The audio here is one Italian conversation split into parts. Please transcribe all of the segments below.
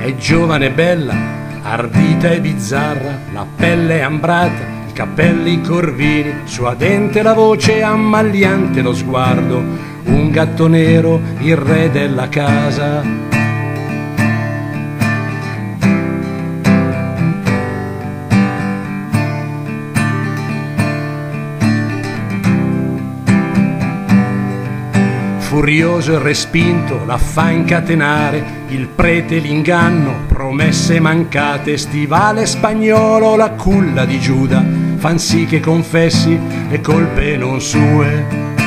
È giovane e bella, ardita e bizzarra, la pelle ambrata, i capelli corvini, suadente la voce, ammagliante lo sguardo, un gatto nero, il re della casa. Furioso e respinto la fa incatenare, il prete l'inganno, promesse mancate, stivale spagnolo, la culla di Giuda, fan sì che confessi le colpe non sue.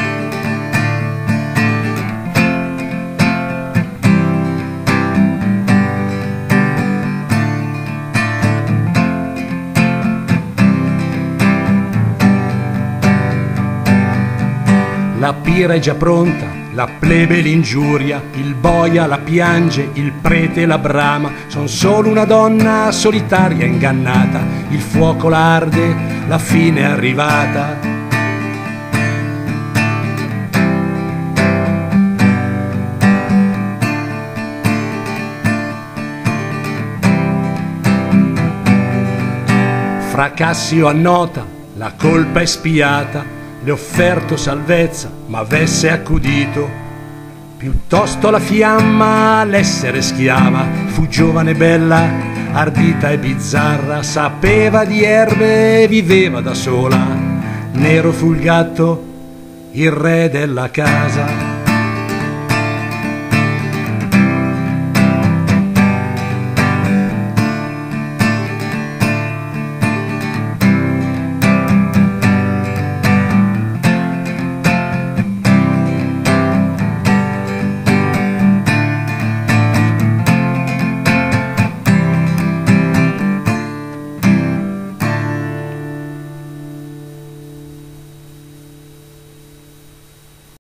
La pira è già pronta, la plebe l'ingiuria, il boia la piange, il prete la brama, son solo una donna solitaria ingannata, il fuoco l'arde, la fine è arrivata. Fra Cassio annota, la colpa è spiata, le offerto salvezza, ma avesse accudito piuttosto la fiamma l'essere schiava. Fu giovane e bella, ardita e bizzarra, sapeva di erbe e viveva da sola. Nero fu il gatto, il re della casa.